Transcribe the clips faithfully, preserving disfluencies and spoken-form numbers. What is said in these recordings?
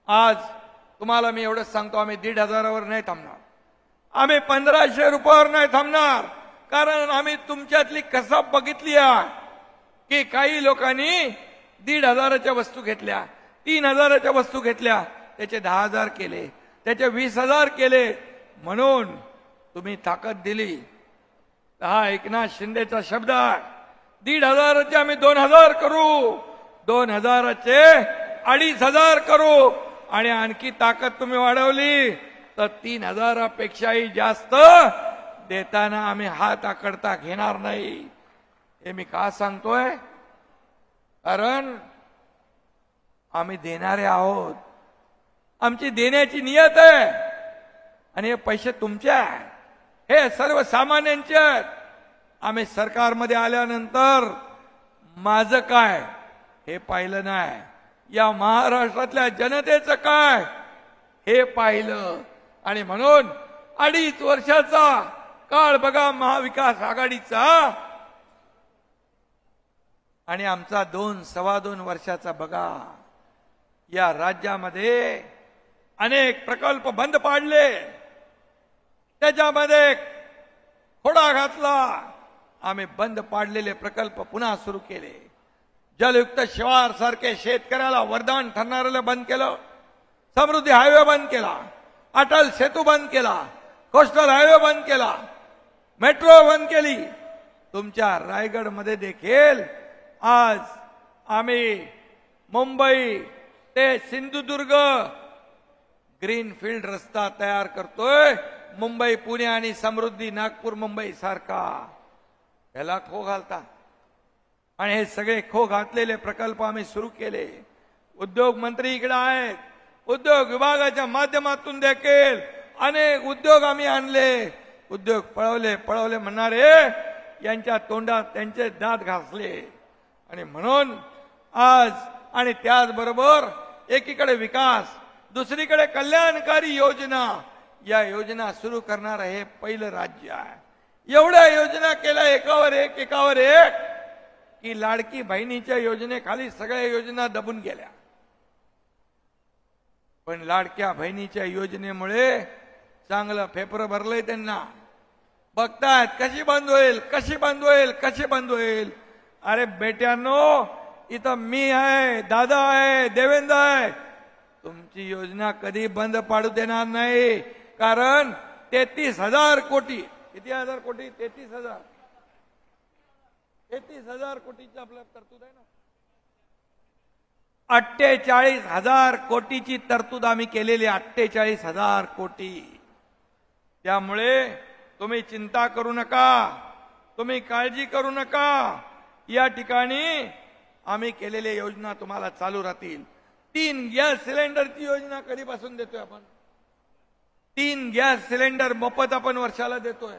आज तुम्हाला मी एवढंच सांगतो, आम्ही दीड हजारावर नाही थांबणार, आम्ही पंधराशे रुपयावर नाही थांबणार. कारण आम्ही तुमच्यातली कसब बघितली आहे की काही लोकांनी दीड हजाराच्या वस्तू घेतल्या, तीन हजाराच्या वस्तू घेतल्या, त्याचे दहा हजार केले, त्याचे वीस हजार केले. म्हणून तुम्ही ताकद दिली. हा एकनाथ शिंदेचा शब्द आहे, दीड हजाराचे आम्ही दोन हजार करू, दोन हजाराचे अडीच हजार करू, आणि आणखी ताकद तुम्ही वाढवली तर तीन हजारापेक्षाही जास्त देताना आम्ही हात आकडता घेणार नाही. हे मी का सांगतोय? कारण आम्ही देणारे आहोत, आमची देण्याची नियत आहे, आणि हे पैसे तुमचे आहे, हे सर्वसामान्यांचे आहेत. आम्ही सरकारमध्ये आल्यानंतर माझं काय हे पाहिलं नाही, या महाराष्ट्रातल्या जनतेचं काय हे पाहिलं. आणि म्हणून अडीच वर्षाचा काळ बघा महाविकास आघाडीचा, आणि आमचा दोन सव्वा दोन वर्षाचा बघा. या राज्यामध्ये अनेक प्रकल्प बंद पाडले, त्याच्यामध्ये खोडा घातला. आम्ही बंद पाडलेले प्रकल्प पुन्हा सुरू केले. जलयुक्त शिवार सारखे शेतकऱ्याला वरदान ठरणाऱ्याला बंद केलं, समृद्धी हायवे बंद केला, अटल सेतू बंद केला, कोस्टल हायवे बंद केला, मेट्रो बंद केली. तुमच्या रायगड मध्ये देखील आज आम्ही मुंबई ते सिंधुदुर्ग ग्रीनफील्ड रस्ता तयार करतोय, मुंबई पुणे आणि समृद्धी नागपूर मुंबई सारखा. याला खो घालता, आणि हे सगळे खो घातलेले प्रकल्प आम्ही सुरू केले. उद्योग मंत्री इकडे आहेत, उद्योग विभागाच्या माध्यमातून देखील अनेक उद्योग आम्ही आणले. उद्योग पळवले पळवले म्हणणारे यांच्या तोंडात त्यांचे दात घासले. आणि म्हणून आज आणि त्याचबरोबर एकीकडे विकास, दुसरीकडे कल्याणकारी योजना, या योजना सुरू करणार हे पहिलं राज्य आहे. एवढ्या योजना केल्या एकावर एक एकावर एक की लाडकी बहिणीच्या योजनेखाली सगळ्या योजना दबून गेल्या. पण लाडक्या बहिणीच्या योजनेमुळे चांगलं फेफर भरलंय त्यांना. बघतायत कशी बंद होईल, कशी बंद होईल, कशी बंद होईल. अरे बेट्यांनो, इथं मी आहे, दादा आहे, देवेंद्र आहे, तुमची योजना कधी बंद पाडू देणार नाही. कारण तेहतीस हजार कोटी, किती हजार कोटी, तेहतीस हजार तेहतीस हजार कोटीची आपल्या तरतूद आहे ना. अठ्ठेचाळीस हजार कोटीची तरतूद आम्ही केलेली, अठ्ठेचाळीस हजार कोटी. त्यामुळे तुम्ही चिंता करू नका, तुम्ही काळजी करू नका. या ठिकाणी आम्ही केलेल्या योजना तुम्हाला चालू राहतील. तीन गॅस सिलेंडरची योजना कधीपासून देतोय आपण? तीन गॅस सिलेंडर मोफत आपण वर्षाला देतोय.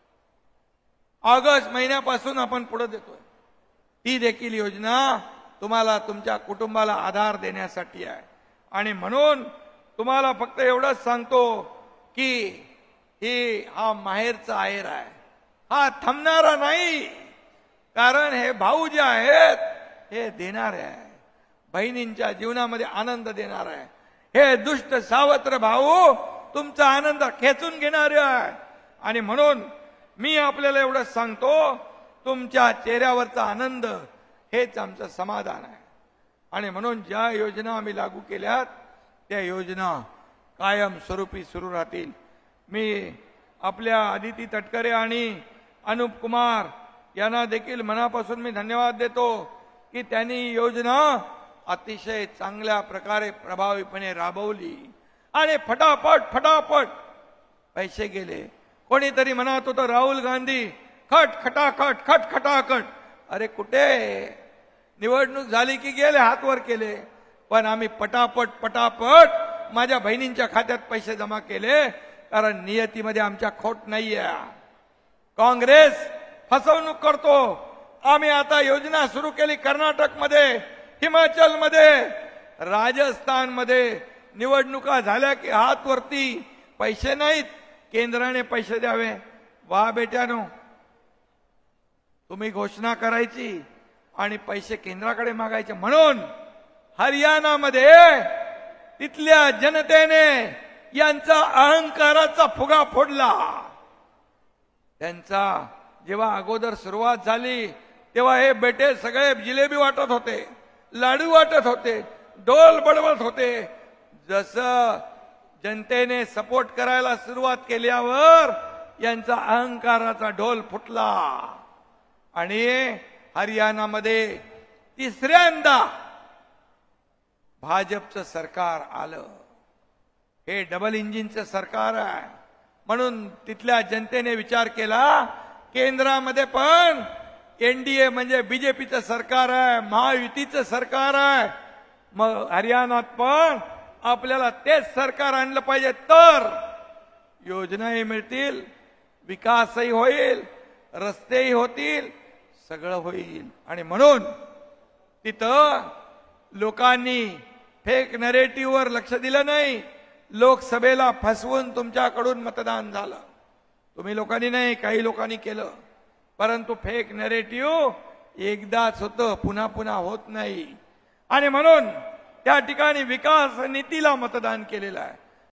ऑगस्ट महिन्यापासून आपण पुढे देतोय. ही देखील योजना तुम्हाला तुमच्या कुटुंबाला आधार देण्यासाठी आहे. आणि म्हणून तुम्हाला फक्त एवढंच सांगतो की ही हा माहेरचा आहेर आहे, हा थांबणारा नाही. कारण हे भाऊ जे आहेत हे देणारे आहे, बहिणींच्या जीवनामध्ये आनंद देणार आहे. हे दुष्ट सावत्र भाऊ तुमचा आनंद खेचून घेणारे आहे. आणि म्हणून मी आपल्याला एवढंच सांगतो, तुमच्या चेहऱ्यावरचा आनंद हेच आमचं समाधान आहे. आणि म्हणून ज्या योजना आम्ही लागू केल्यात त्या योजना कायमस्वरूपी सुरू राहतील. मी आपल्या आदिती तटकरे आणि अनुप कुमार यांना देखील मनापासून मी धन्यवाद देतो की त्यांनी योजना अतिशय चांगल्या प्रकारे प्रभावीपणे राबवली आणि फटाफट फटाफट पैसे गेले. कोणीतरी म्हणत होतं राहुल गांधी खट खटाखट खट खटाखट. अरे कुठे, निवडणूक झाली की गेले हात वर केले. पण आम्ही पटापट पटापट माझ्या बहिणींच्या खात्यात पैसे जमा केले. कारण नियतीमध्ये आमच्या खोट नाहीये. काँग्रेस फसवणूक करतो. आम्ही आता योजना सुरू केली कर्नाटकमध्ये, हिमाचलमध्ये, राजस्थानमध्ये. निवडणुका झाल्या की हात वरती, पैसे नाहीत, केंद्राने पैसे द्यावे. वा बेट्यानो, तुम्ही घोषणा करायची आणि पैसे केंद्राकडे मागायचे. म्हणून हरियाणामध्ये तिथल्या जनतेने यांचा अहंकाराचा फुगा फोडला. त्यांचा जेव्हा अगोदर सुरुवात झाली तेव्हा हे बेटे सगळे जिलेबी वाटत होते, लाडू वाटत होते, ढोल बडवत होते. जसं जनतेने सपोर्ट करायला सुरुवात केल्यावर यांचा अहंकाराचा ढोल फुटला आणि हरियाणामध्ये तिसऱ्यांदा भाजपचं सरकार आलं. हे डबल इंजिनचं सरकार आहे. म्हणून तिथल्या जनतेने विचार केला केंद्रामध्ये पण एनडीए म्हणजे बीजेपीचं सरकार आहे, महायुतीचं सरकार आहे. मग हरियाणात पण आपल्याला तेच सरकार आणलं पाहिजे तर योजनाही मिळतील, विकासही होईल, रस्तेही होतील, सगळं होईल. आणि म्हणून तिथं लोकांनी फेक नरेटिव्हवर लक्ष दिलं नाही. लोकसभेला फसवून तुमच्याकडून मतदान झालं. तुम्ही लोकांनी नाही, काही लोकांनी केलं. परंतु फेक नरेटिव्ह एकदाच होतं, पुन्हा पुन्हा होत नाही. आणि म्हणून त्या ठिकाणी विकास नीतीला मतदान केलेलं आहे.